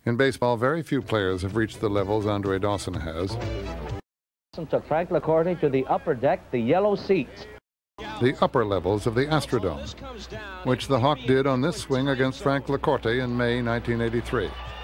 In baseball, very few players have reached the levels Andre Dawson has. Took Frank LaCorte to the upper deck, the yellow seats. The upper levels of the Astrodome, which the Hawk did on this swing against Frank LaCorte in May 1983.